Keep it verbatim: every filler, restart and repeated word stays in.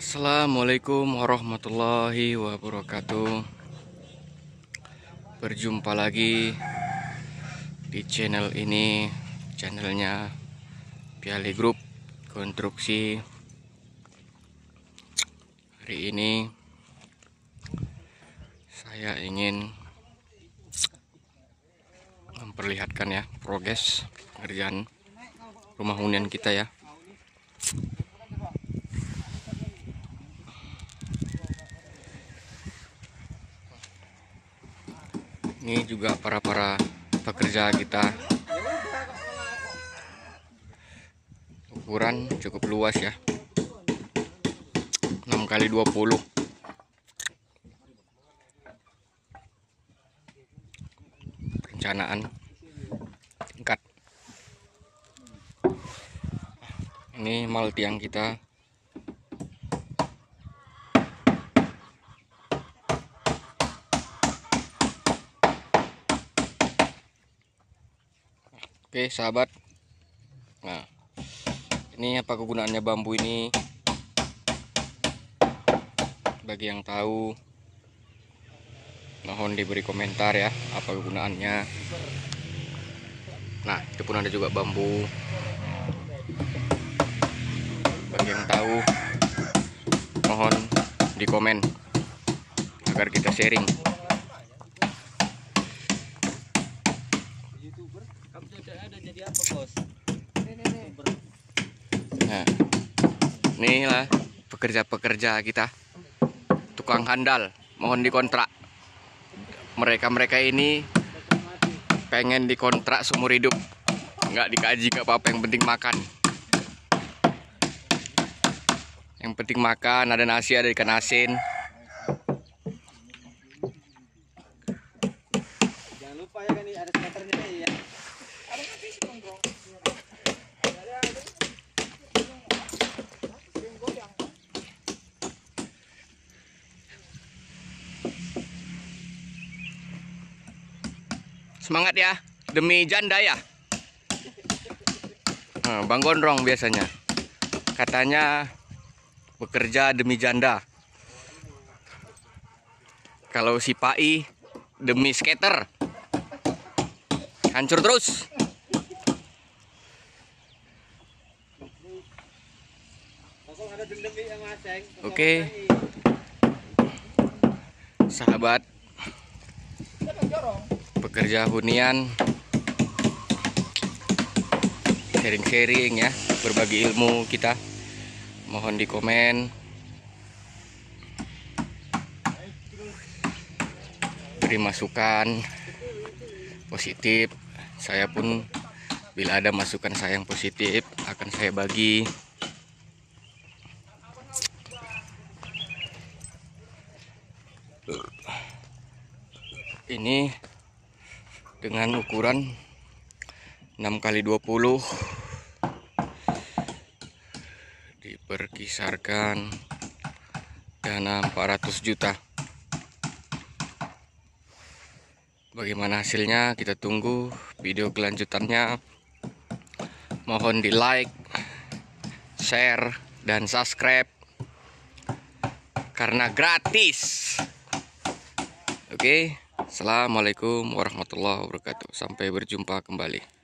Assalamualaikum warahmatullahi wabarakatuh. Berjumpa lagi di channel ini, channelnya Piali Group Konstruksi. Hari ini saya ingin memperlihatkan ya progres pekerjaan rumah hunian kita ya. Ini juga para-para pekerja kita. Ukuran cukup luas ya, enam kali dua puluh. Perencanaan tingkat. Ini mal tiang kita. Oke sahabat, nah ini apa kegunaannya bambu ini? Bagi yang tahu mohon diberi komentar ya, apa kegunaannya. Nah itu pun ada juga bambu. Bagi yang tahu mohon di komen agar kita sharing. Nah, inilah pekerja-pekerja kita, tukang handal, mohon dikontrak. Mereka-mereka ini pengen dikontrak seumur hidup, nggak dikaji ke apa-apa, yang penting makan. Yang penting makan, ada nasi, ada ikan asin. Jangan lupa ya kan, ada skaternya ya. Semangat ya, demi janda ya. Nah, Bang Gondrong biasanya katanya bekerja demi janda. Kalau si Pai demi skater. Hancur terus. Oke, sahabat pekerja hunian, sharing-sharing ya, berbagi ilmu kita. Mohon di komen. Beri masukan positif. Saya pun bila ada masukan saya yang positif akan saya bagi. Ini dengan ukuran enam kali dua puluh diperkisarkan dana empat ratus juta. Bagaimana hasilnya kita tunggu video kelanjutannya. Mohon di like, share, dan subscribe karena gratis. Oke, assalamualaikum warahmatullahi wabarakatuh. Sampai berjumpa kembali.